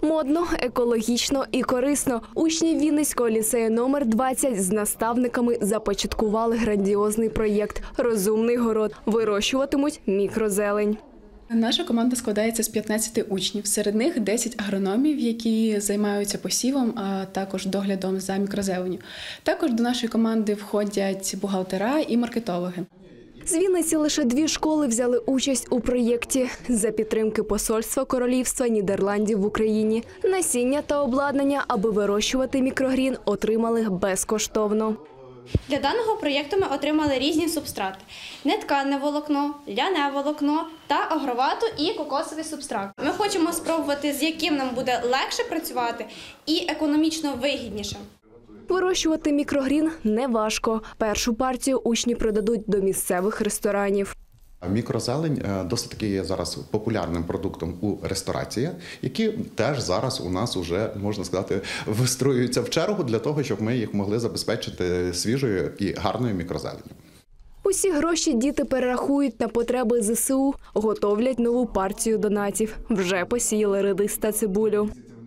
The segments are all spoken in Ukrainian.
Модно, екологічно і корисно. Учні Вінницького ліцею номер 20 з наставниками започаткували грандіозний проєкт «Розумний город». Вирощуватимуть мікрозелень. Наша команда складається з 15 учнів. Серед них 10 агрономів, які займаються посівом, а також доглядом за мікрозеленню. Також до нашої команди входять бухгалтера і маркетологи. З Вінниці лише 2 школи взяли участь у проєкті за підтримки Посольства Королівства Нідерландів в Україні. Насіння та обладнання, аби вирощувати мікрогрін, отримали безкоштовно. Для даного проєкту ми отримали різні субстрати – неткане волокно, ляне волокно та агровату і кокосовий субстрат. Ми хочемо спробувати, з яким нам буде легше працювати і економічно вигідніше. Вирощувати мікрогрін неважко. Першу партію учні продадуть до місцевих ресторанів. Мікрозелень досить таки є зараз популярним продуктом у ресторації, які теж зараз у нас вже, можна сказати, вистроюються в чергу для того, щоб ми їх могли забезпечити свіжою і гарною мікрозеленню. Усі гроші діти перерахують на потреби ЗСУ, готовлять нову партію донатів. Вже посіяли редис та цибулю.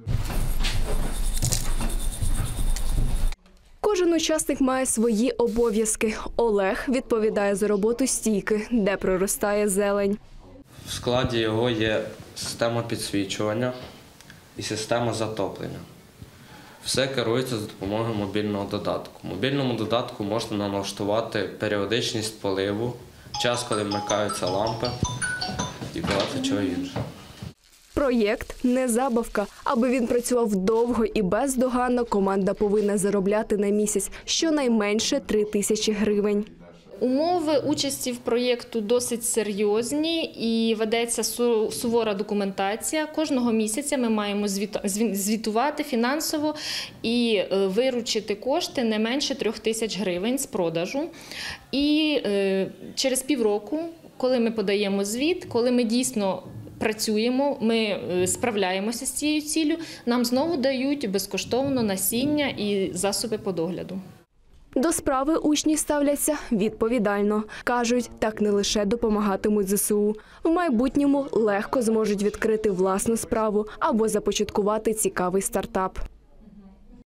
Кожен учасник має свої обов'язки. Олег відповідає за роботу стійки, де проростає зелень. В складі його є система підсвічування і система затоплення. Все керується за допомогою мобільного додатку. В мобільному додатку можна налаштувати періодичність поливу, час, коли вмикаються лампи і багато чого іншого. Проєкт – не забавка. Аби він працював довго і бездоганно, команда повинна заробляти на місяць щонайменше 3000 гривень. Умови участі в проєкту досить серйозні і ведеться сувора документація. Кожного місяця ми маємо звітувати фінансово і виручити кошти не менше 3000 гривень з продажу. І через півроку, коли ми подаємо звіт, коли ми дійсно працюємо, ми справляємося з цією ціллю, нам знову дають безкоштовно насіння і засоби по догляду. До справи учні ставляться відповідально. Кажуть, так не лише допомагатимуть ЗСУ. В майбутньому легко зможуть відкрити власну справу або започаткувати цікавий стартап.